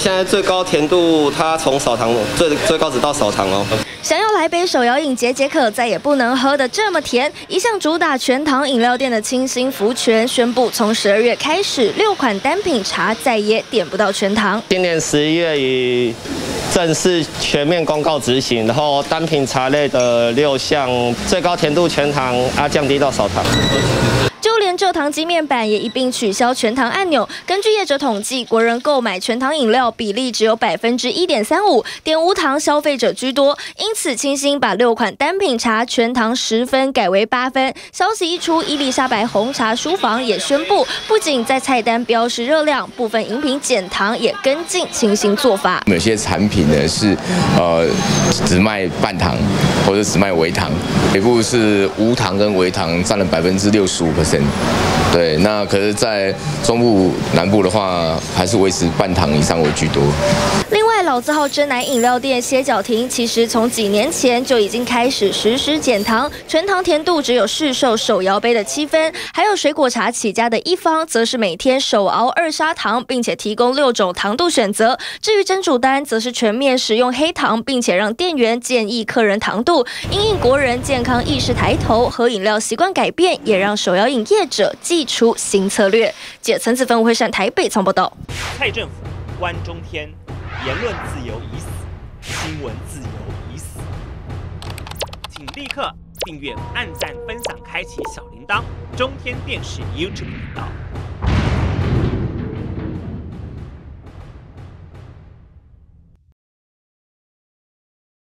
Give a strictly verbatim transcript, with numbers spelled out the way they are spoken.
现在最高甜度，它从少糖最最高只到少糖哦。 想要来杯手摇饮解解渴，再也不能喝的这么甜。一向主打全糖饮料店的清新福全宣布，从十二月开始，六款单品茶再也点不到全糖。 今年十一月已正式全面公告执行，然后单品茶类的六项最高甜度全糖啊降低到少糖。 就连蔗糖机面板也一并取消全糖按钮。根据业者统计，国人购买全糖饮料比例只有百分之一点三五，点无糖消费者居多。因此，清新把六款单品茶全糖十分改为八分。消息一出，伊丽莎白红茶书房也宣布，不仅在菜单标示热量，部分饮品减糖也跟进清新做法。 有些产品呢是呃只卖半糖或者只卖微糖，北部是无糖跟微糖占了百分之六十五 percent。 对，那可是，在中部、南部的话，还是维持半糖以上为居多。 另外，老字号珍奶饮料店歇脚亭，其实从几年前就已经开始实施减糖，全糖甜度只有市售手摇杯的七分。还有水果茶起家的一方，则是每天手熬二砂糖，并且提供六种糖度选择。至于蒸煮单，则是全面使用黑糖，并且让店员建议客人糖度。因应国人健康意识抬头，喝饮料习惯改变，也让手摇饮业者祭出新策略。记者陈子芬、吴慧善台北采访报道。 蔡政府关中天，言论自由已死，新闻自由已死。请立刻订阅、按赞、分享、开启小铃铛，中天电视 YouTube 频道。